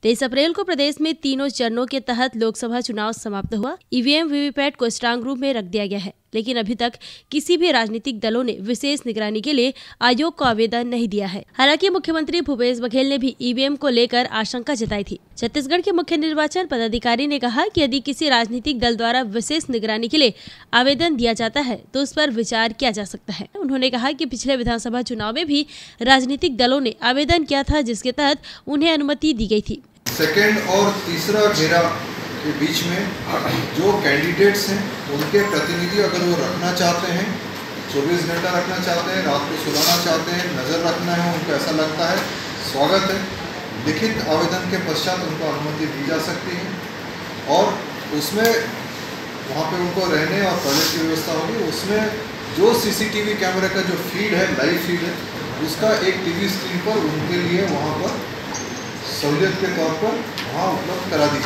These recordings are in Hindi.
23 अप्रैल को प्रदेश में तीनों चरणों के तहत लोकसभा चुनाव समाप्त हुआ। ईवीएम वीवीपैट को स्ट्रांग रूम में रख दिया गया है, लेकिन अभी तक किसी भी राजनीतिक दलों ने विशेष निगरानी के लिए आयोग को आवेदन नहीं दिया है। हालांकि मुख्यमंत्री भूपेश बघेल ने भी ईवीएम को लेकर आशंका जताई थी। छत्तीसगढ़ के मुख्य निर्वाचन पदाधिकारी ने कहा कि यदि किसी राजनीतिक दल द्वारा विशेष निगरानी के लिए आवेदन दिया जाता है तो उस पर विचार किया जा सकता है। उन्होंने कहा कि पिछले विधानसभा चुनाव में भी राजनीतिक दलों ने आवेदन किया था, जिसके तहत उन्हें अनुमति दी गई थी। सेकेंड और तीसरा घेरा के बीच में जो कैंडिडेट्स हैं उनके प्रतिनिधि अगर वो रखना चाहते हैं, 24 घंटा रखना चाहते हैं, रात को सुलाना चाहते हैं, नज़र रखना है, उनको ऐसा लगता है, स्वागत है। लिखित आवेदन के पश्चात उनको अनुमति दी जा सकती है और उसमें वहाँ पे उनको रहने और टॉयलेट की व्यवस्था होगी। उसमें जो सीसीटीवी कैमरे का जो फीड है, लाइव फीड है, उसका एक टीवी स्क्रीन पर उनके लिए वहाँ पर सहूलियत के तौर पर वहाँ उपलब्ध करा दी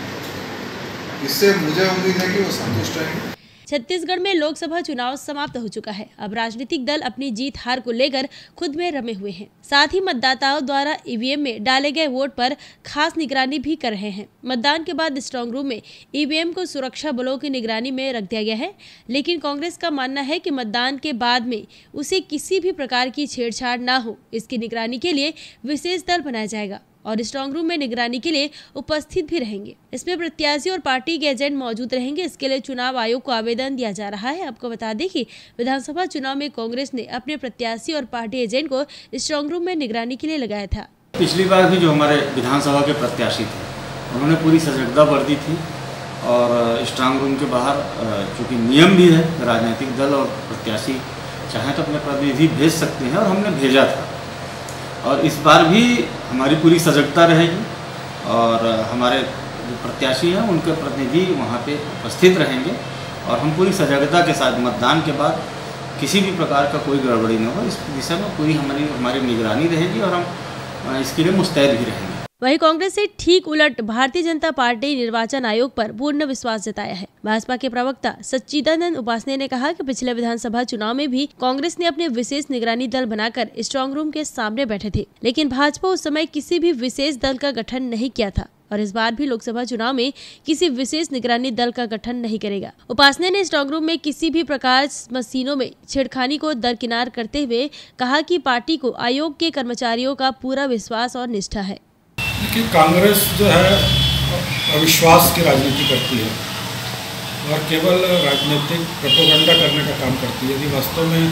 जाएगी। इससे मुझे उम्मीद है कि वो संतुष्ट रहेंगे। छत्तीसगढ़ में लोकसभा चुनाव समाप्त हो चुका है। अब राजनीतिक दल अपनी जीत हार को लेकर खुद में रमे हुए हैं। साथ ही मतदाताओं द्वारा ईवीएम में डाले गए वोट पर खास निगरानी भी कर रहे हैं। मतदान के बाद स्ट्रांग रूम में ईवीएम को सुरक्षा बलों की निगरानी में रख दिया गया है, लेकिन कांग्रेस का मानना है कि मतदान के बाद में उसे किसी भी प्रकार की छेड़छाड़ न हो, इसकी निगरानी के लिए विशेष दल बनाया जाएगा और स्ट्रांग रूम में निगरानी के लिए उपस्थित भी रहेंगे। इसमें प्रत्याशी और पार्टी के एजेंट मौजूद रहेंगे। इसके लिए चुनाव आयोग को आवेदन दिया जा रहा है। आपको बता दें कि विधानसभा चुनाव में कांग्रेस ने अपने प्रत्याशी और पार्टी एजेंट को स्ट्रांग रूम में निगरानी के लिए लगाया था। पिछली बार भी जो हमारे विधानसभा के प्रत्याशी थे, उन्होंने पूरी सजगता बरती थी और स्ट्रांग रूम के बाहर चूँकि नियम भी है, राजनीतिक दल और प्रत्याशी चाहें तो अपने प्रतिनिधि भेज सकते हैं और हमने भेजा था। और इस बार भी हमारी पूरी सजगता रहेगी और हमारे जो प्रत्याशी हैं उनके प्रतिनिधि वहाँ पे उपस्थित रहेंगे और हम पूरी सजगता के साथ मतदान के बाद किसी भी प्रकार का कोई गड़बड़ी न हो, इस दिशा में पूरी हमारी निगरानी रहेगी और हम इसके लिए मुस्तैद भी रहेंगे। वहीं कांग्रेस से ठीक उलट भारतीय जनता पार्टी निर्वाचन आयोग पर पूर्ण विश्वास जताया है। भाजपा के प्रवक्ता सच्चिदानंद उपासने ने कहा कि पिछले विधानसभा चुनाव में भी कांग्रेस ने अपने विशेष निगरानी दल बनाकर स्ट्रांग रूम के सामने बैठे थे, लेकिन भाजपा उस समय किसी भी विशेष दल का गठन नहीं किया था और इस बार भी लोकसभा चुनाव में किसी विशेष निगरानी दल का गठन नहीं करेगा। उपासने ने स्ट्रांग रूम में किसी भी प्रकार मशीनों में छेड़खानी को दरकिनार करते हुए कहा कि पार्टी को आयोग के कर्मचारियों का पूरा विश्वास और निष्ठा है। कि कांग्रेस जो है अविश्वास की राजनीति करती है और केवल राजनीतिक प्रोपेगेंडा करने का काम करती है। यदि वास्तव में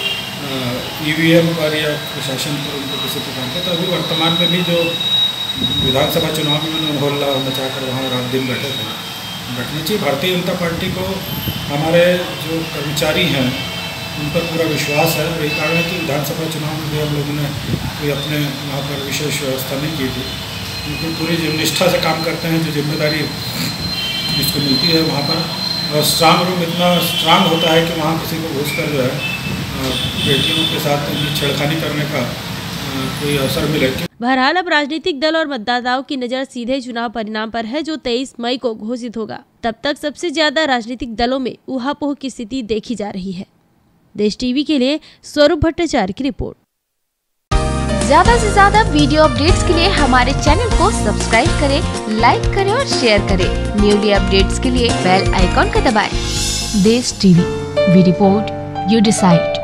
ईवीएम पर या प्रशासन पर उनको किसी प्रकार का, तो अभी वर्तमान में भी जो विधानसभा चुनाव में उन्होंने हल्ला मचाकर वहाँ रात दिन बैठे थे, बैठना चाहिए। भारतीय जनता पार्टी को हमारे जो कर्मचारी हैं उन पर पूरा विश्वास है। यही कारण है कि विधानसभा चुनाव में भी हम लोगों ने कोई अपने वहाँ पर विशेष व्यवस्था नहीं की थी। उनको पूरी जो निष्ठा से काम करते हैं, जो जिम्मेदारी जिसको मिलती है वहाँ पर। और स्ट्रांग रूम इतना स्ट्रांग होता है कि वहाँ किसी को घुसकर जो है बेटियों के साथ छेड़खानी करने का कोई अवसर मिले। बहरहाल अब राजनीतिक दल और मतदाताओं की नज़र सीधे चुनाव परिणाम पर है, जो 23 मई को घोषित होगा। तब तक सबसे ज्यादा राजनीतिक दलों में ऊहापोह की स्थिति देखी जा रही है। देश टीवी के लिए स्वरूप भट्टाचार्य की रिपोर्ट। ज्यादा से ज्यादा वीडियो अपडेट्स के लिए हमारे चैनल को सब्सक्राइब करें, लाइक करें और शेयर करें। न्यूली अपडेट्स के लिए बेल आइकॉन का दबाएं। Desh TV, we report, you decide.